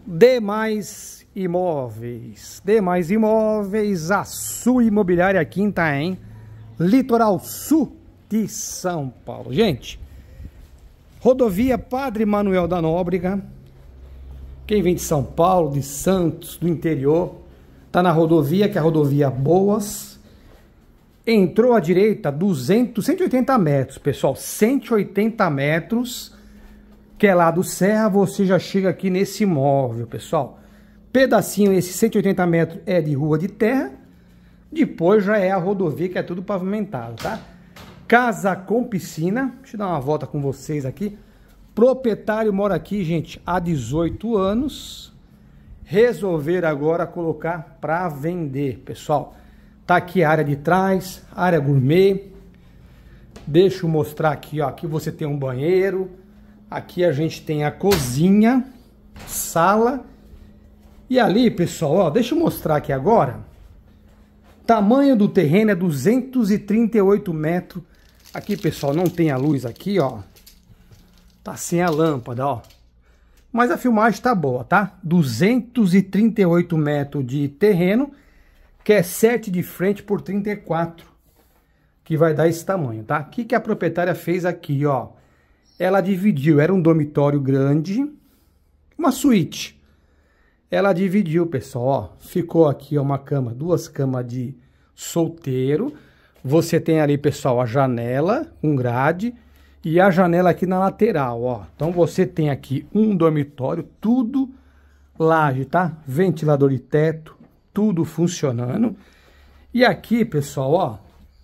Demais Imóveis. Demais Imóveis, a sua imobiliária aqui em Itaém, litoral sul de São Paulo. Gente, rodovia Padre Manuel da Nóbrega. Quem vem de São Paulo, de Santos, do interior, tá na rodovia, que é a rodovia Boas. Entrou à direita 180 metros, pessoal, 180 metros, que é lá do Serra, você já chega aqui nesse imóvel, pessoal. Pedacinho, esse 180 metros é de rua de terra, depois já é a rodovia, que é tudo pavimentado, tá? Casa com piscina, deixa eu dar uma volta com vocês aqui. Proprietário mora aqui, gente, há 18 anos. Resolver agora colocar para vender, pessoal. Tá aqui a área de trás, área gourmet. Deixa eu mostrar aqui, ó. Aqui você tem um banheiro. Aqui a gente tem a cozinha, sala. E ali, pessoal, ó, deixa eu mostrar aqui agora. Tamanho do terreno é 238 metros. Aqui, pessoal, não tem a luz aqui, ó. Tá sem a lâmpada, ó. Mas a filmagem tá boa, tá? 238 metros de terreno, que é 7 de frente por 34, que vai dar esse tamanho, tá? O que a proprietária fez aqui, ó? Ela dividiu, era um dormitório grande, uma suíte. Ela dividiu, pessoal, ó. Ficou aqui, ó, uma cama, duas camas de solteiro. Você tem ali, pessoal, a janela, um grade, e a janela aqui na lateral, ó. Então você tem aqui um dormitório, tudo laje, tá? Ventilador de teto, tudo funcionando. E aqui, pessoal, ó,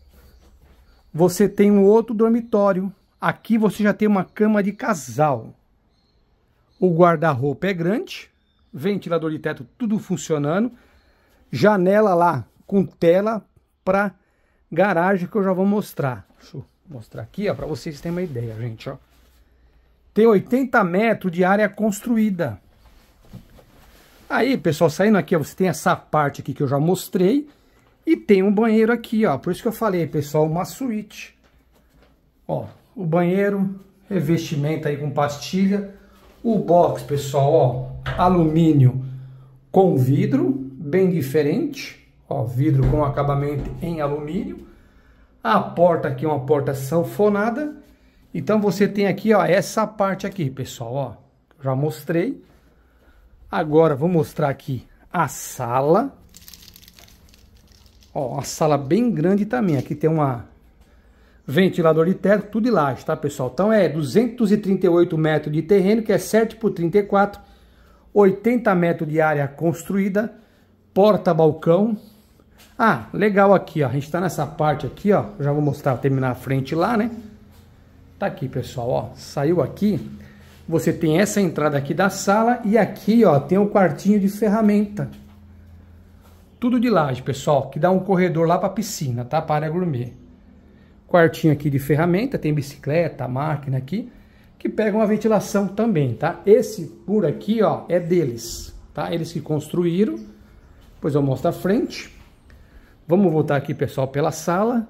você tem um outro dormitório. Aqui você já tem uma cama de casal. O guarda-roupa é grande, ventilador de teto, tudo funcionando. Janela lá com tela para garagem, que eu já vou mostrar. Deixa eu mostrar aqui, ó, para vocês terem uma ideia, gente, ó. Tem 80 metros de área construída. Aí, pessoal, saindo aqui, ó, você tem essa parte aqui que eu já mostrei. E tem um banheiro aqui, ó. Por isso que eu falei, pessoal, uma suíte. Ó, o banheiro, revestimento aí com pastilha. O box, pessoal, ó, alumínio com vidro, bem diferente. Ó, vidro com acabamento em alumínio. A porta aqui é uma porta sanfonada. Então você tem aqui, ó, essa parte aqui, pessoal, ó. Já mostrei. Agora vou mostrar aqui a sala. Ó, uma sala bem grande também. Aqui tem uma ventilador de teto, tudo de laje, tá, pessoal? Então é 238 metros de terreno, que é 7 por 34. 80 metros de área construída. Porta-balcão. Ah, legal aqui, ó. A gente tá nessa parte aqui, ó. Já vou mostrar, terminar a frente lá, né? Tá aqui, pessoal, ó. Saiu aqui. Você tem essa entrada aqui da sala. E aqui, ó, tem o quartinho de ferramenta. Tudo de laje, pessoal. Que dá um corredor lá pra piscina, tá? Para a área gourmet. Quartinho aqui de ferramenta. Tem bicicleta, máquina aqui. Que pega uma ventilação também, tá? Esse por aqui, ó, é deles, tá? Eles que construíram. Depois eu mostro a frente. Vamos voltar aqui, pessoal, pela sala.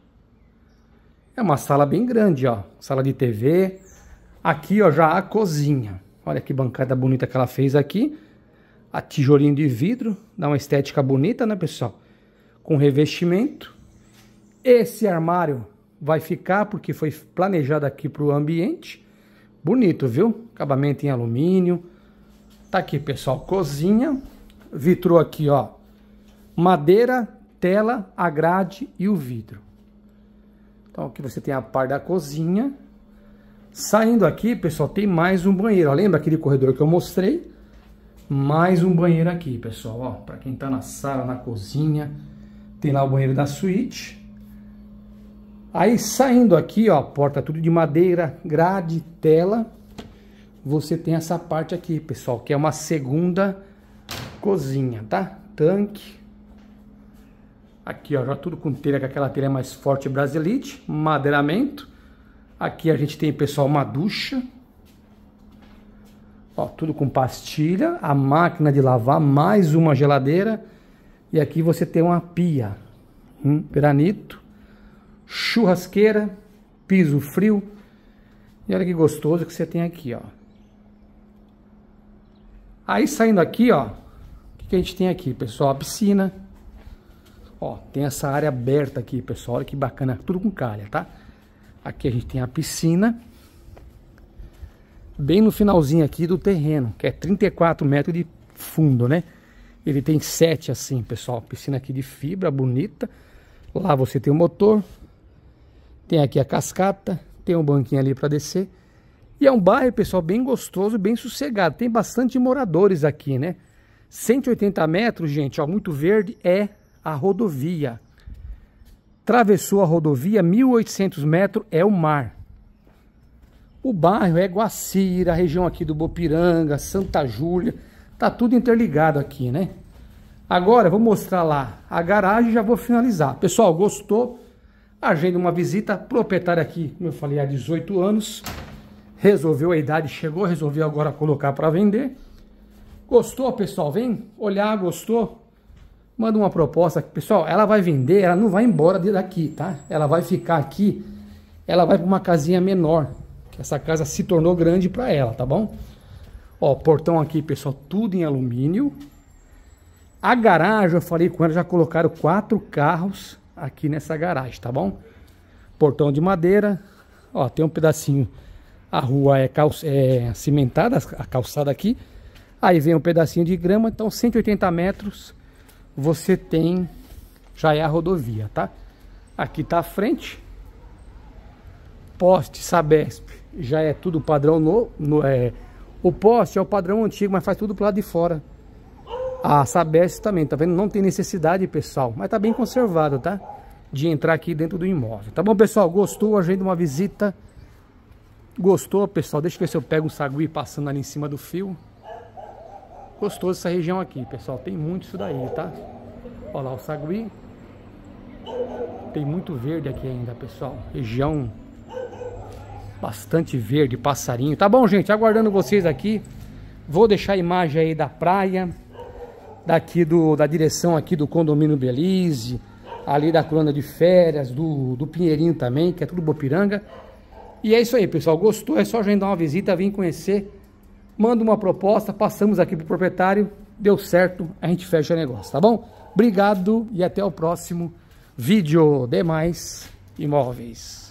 É uma sala bem grande, ó. Sala de TV. Aqui, ó, já a cozinha. Olha que bancada bonita que ela fez aqui. A tijolinho de vidro. Dá uma estética bonita, né, pessoal? Com revestimento. Esse armário vai ficar porque foi planejado aqui para o ambiente. Bonito, viu? Acabamento em alumínio. Tá aqui, pessoal, cozinha. Vitrô aqui, ó. Madeira, tela, a grade e o vidro. Então aqui você tem a parte da cozinha. Saindo aqui, pessoal, tem mais um banheiro. Ó, lembra aquele corredor que eu mostrei? Mais um banheiro aqui, pessoal, ó. Para quem tá na sala, na cozinha. Tem lá o banheiro da suíte. Aí saindo aqui, ó, porta tudo de madeira, grade, tela. Você tem essa parte aqui, pessoal, que é uma segunda cozinha, tá? Tanque. Aqui, ó, já tudo com telha, que aquela telha é mais forte, Brasilite, madeiramento. Aqui a gente tem, pessoal, uma ducha. Ó, tudo com pastilha, a máquina de lavar, mais uma geladeira. E aqui você tem uma pia, granito, churrasqueira, piso frio. E olha que gostoso que você tem aqui, ó. Aí saindo aqui, ó, o que a gente tem aqui, pessoal? A piscina. Ó, tem essa área aberta aqui, pessoal. Olha que bacana, tudo com calha, tá? Aqui a gente tem a piscina. Bem no finalzinho aqui do terreno, que é 34 metros de fundo, né? Ele tem 7 assim, pessoal. Piscina aqui de fibra, bonita. Lá você tem o motor. Tem aqui a cascata. Tem um banquinho ali para descer. E é um bairro, pessoal, bem gostoso, bem sossegado. Tem bastante moradores aqui, né? 180 metros, gente, ó, muito verde, é a rodovia. Atravessou a rodovia, 1.800 metros é o mar. O bairro é Guacira, a região aqui do Bopiranga, Santa Júlia. Tá tudo interligado aqui, né? Agora, eu vou mostrar lá a garagem e já vou finalizar. Pessoal, gostou? Agenda uma visita. Proprietário aqui, como eu falei, há 18 anos. Resolveu a idade, chegou, resolveu agora colocar para vender. Gostou, pessoal? Vem olhar, gostou? Manda uma proposta. Pessoal, ela vai vender, ela não vai embora daqui, tá? Ela vai ficar aqui, ela vai para uma casinha menor. Que essa casa se tornou grande para ela, tá bom? Ó, portão aqui, pessoal, tudo em alumínio. A garagem, eu falei com ela, já colocaram 4 carros aqui nessa garagem, tá bom? Portão de madeira. Ó, tem um pedacinho. A rua é cimentada, a calçada aqui. Aí vem um pedacinho de grama. Então 180 metros você tem, já é a rodovia, tá? Aqui tá a frente. Poste Sabesp já é tudo padrão novo. O poste é o padrão antigo, mas faz tudo pro lado de fora. A Sabesp também, tá vendo? Não tem necessidade, pessoal. Mas tá bem conservado, tá? De entrar aqui dentro do imóvel. Tá bom, pessoal? Gostou? Agenda uma visita. Gostou, pessoal? Deixa eu ver se eu pego um sagui passando ali em cima do fio. Gostoso essa região aqui, pessoal. Tem muito isso daí, tá? Olha lá o sagui. Tem muito verde aqui ainda, pessoal. Região bastante verde, passarinho. Tá bom, gente? Aguardando vocês aqui. Vou deixar a imagem aí da praia. Daqui da direção aqui do condomínio Belize. Ali da colônia de férias, do Pinheirinho também, que é tudo Bopiranga. E é isso aí, pessoal. Gostou? É só agendar uma visita, vir conhecer. Manda uma proposta, passamos aqui pro proprietário. Deu certo, a gente fecha o negócio, tá bom? Obrigado e até o próximo vídeo. Demais Imóveis.